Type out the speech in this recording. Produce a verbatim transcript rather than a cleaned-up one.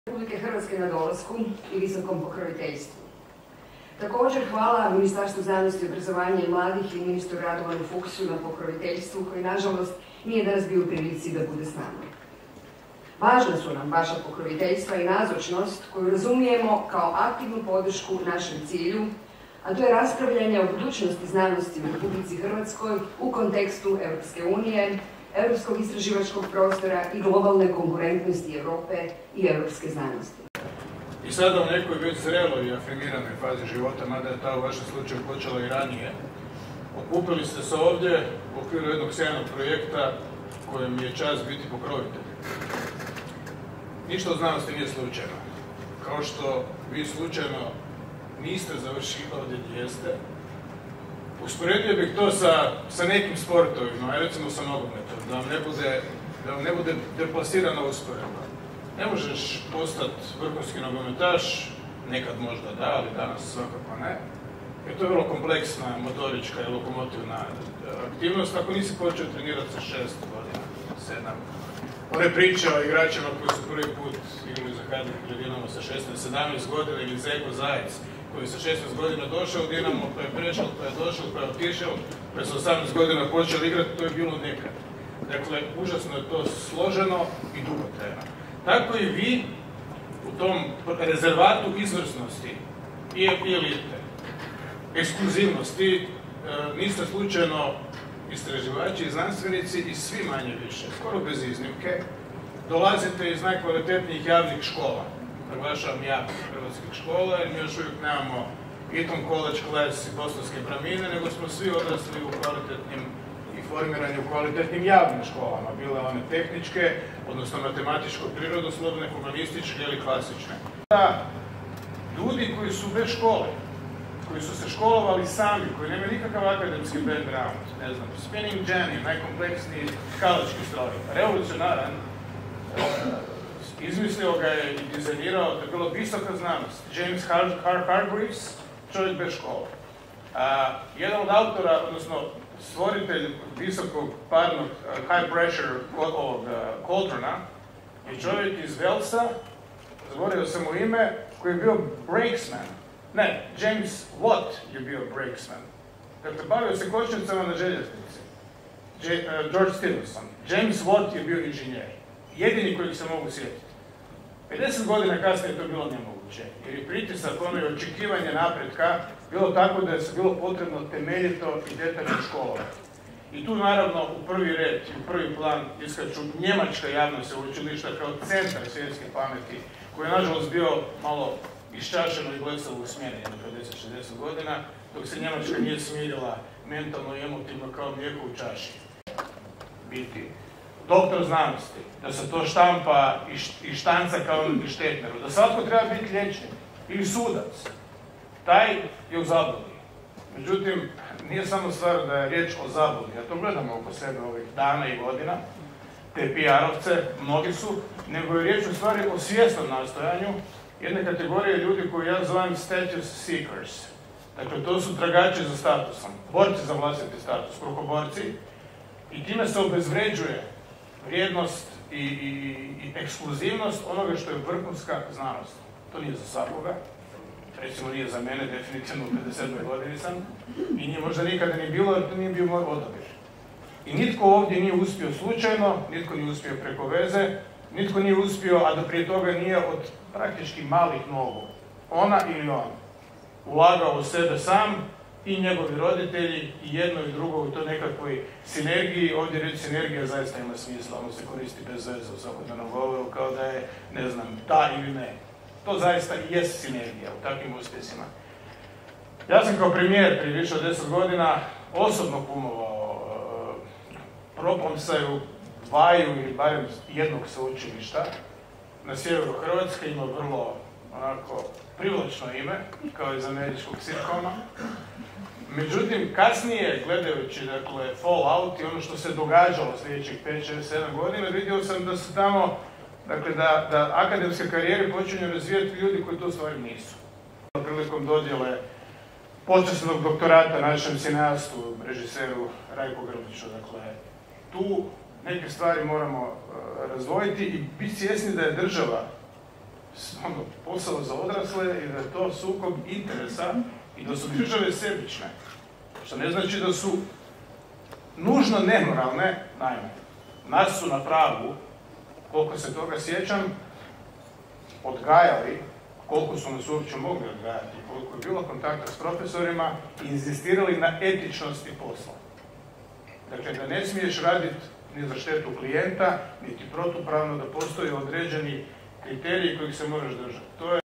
Republike Hrvatske na dolasku i visokom pokroviteljstvu. Također hvala Ministarstvu znanosti i obrazovanja i mladih i ministru Radovanu Fuchsu na pokroviteljstvu koji nažalost nije danas bio u prilici da bude s nama. Važna su nam vaša pokroviteljstva i nazočnost koju razumijemo kao aktivnu podršku našem cilju, a to je raspravljanje o budućnosti znanosti u Republici Hrvatskoj u kontekstu Europske unije, europskog istraživačkog prostora i globalne konkurentnosti Europe i europske znanosti. I sada u nekoj već zreloj i afirmiranoj fazi života, mada je ta u vašem slučaju počela i ranije, okupili ste se ovdje u okviru jednog sjajnog projekta kojem je čast biti pokrovitelj. Ništa od znanosti nije slučajno. Kao što vi slučajno niste završili ovdje gdje jeste, usporedio bih to sa, sa nekim sportovima, recimo sa nogometom, da vam ne bude, da vam ne bude deplasirana usporedba. Ne možeš postati vrhunski nogometaš, nekad možda da, ali danas svakako ne, jer to je vrlo kompleksna motorička i lokomotivna aktivnost ako nisi počeo trenirati sa šest godina, sedam. One priče o igračima koji su prvi put igrali za Hajduk pred Dinamo sa šesnaest sedamnaest godina, ili Zeko Zajec koji sa šesnaest godina došao u Dinamo, pa je prešao, pa je došao, pa je otišao, pa je sa osamnaest godina počeo igrati, to je bilo nekad. Dakle, užasno je to složeno i dugotrajno. Tako i vi u tom rezervatu izvrsnosti i elite, ekskluzivnosti, niste slučajno istraživači i znanstvenici i svi manje više, skoro bez iznimke, dolazite iz najkvalitetnijih javnih škola. Naglašavam javnih hrvatskih škola, jer mi još uvijek nemamo Eton College Class i Bostonske bramine, nego smo svi odrasli u kvalitetnim i formirani u kvalitetnim javnim školama, bile one tehničke, odnosno matematičko-prirodoslovne, humanističke ili klasične. Da, ljudi koji su bez škole, koji su se školovali sami, koji nemaju nikakav akademski background, ne znam, spinning jenny, najkompleksniji skalački stroj, revolucionaran, izmislio ga je i dizajnirao, to je bilo visoka znanost. James Hargreaves, čovjek bez škole. A, jedan od autora, odnosno stvoritelj visokog parnog high pressure ovog Cauldrona je čovjek iz Walesa, zaboravio sam mu ime, koji je bio brakesman. Ne, James Watt je bio brakesman. Dakle, bavio se kočnicama na željeznici. George Stephenson. James Watt je bio inženjer. Jedini kojeg se mogu sjetiti. pedeset godina kasnije to je bilo nemoguće, jer je pritisak, ono i očekivanje napretka bilo tako da je se bilo potrebno temeljito i detaljno školovati. I tu naravno u prvi red i u prvi plan iskaču njemačka javna sveučilišta kao centar svjetske pameti, koji je nažalost bio malo iščašeno i blesavo u smjeni jedno pedeset šezdeset godina, dok se Njemačka nije smirila mentalno i emotivno kao mlijeko u čaši. Biti doktor znanosti, da se to štampa i štanca kao i Štetneru, da svatko treba biti liječnik ili sudac, taj je u zabludi. Međutim, nije samo stvar da je riječ o zabludi, ja to gledamo oko sebe ovih dana i godina, te P R-ovce, mnogi su, nego je riječ u stvari o svjesnom nastojanju jedne kategorije ljudi koju ja zovem status seekers. Dakle, to su tragači za statusom, borci za vlastiti status, kruhoborci, i time se obezvređuje vrijednost i, i, i ekskluzivnost onoga što je vrhunska znanost. To nije za svakoga, recimo nije za mene, definitivno u pedeset sedmoj godini sam, i nije možda nikada ni bilo, jer to nije bio moj odabir. I nitko ovdje nije uspio slučajno, nitko nije uspio preko veze, nitko nije uspio, a do prije toga nije od praktički malih nogu, ona ili on, ulagao u sebe sam i njegovi roditelji i jedno i drugo u toj nekakvoj sinergiji. Ovdje reći sinergija zaista ima smisla, ono se koristi bez veze u svakodnevnom govoru kao da je, ne znam, da ili ne. To zaista i jest sinergija u takvim uspjesima. Ja sam kao premijer prije više od deset godina osobno kumovao uh, propomsaju dvaju ili barem jednog sveučilišta na sjeveru Hrvatske, ima vrlo onako privlačno ime, kao iz američkog sitcoma. Međutim, kasnije, gledajući dakle, fallout i ono što se događalo sljedećih pet, šest, sedam godina, vidio sam da su tamo, dakle, da, da akademske karijere počinju razvijati ljudi koji to u stvari nisu. Prilikom dodjele počasnog doktorata našem cineastu, režiseru Rajku Grliću, dakle, tu neke stvari moramo uh, razdvojiti i biti svjesni da je država ono, posao za odrasle i da je to sukob interesa i da su države sebične. Što ne znači da su nužno nemoralne, naime, nas su na pragu, koliko se toga sjećam, odgajali, koliko su nas uopće mogli odgajati, koliko je bilo kontakta s profesorima i inzistirali na etičnosti posla. Dakle, da ne smiješ raditi ni za štetu klijenta, niti protupravno, da postoji određeni kriteriji kojih se moraš držati. To je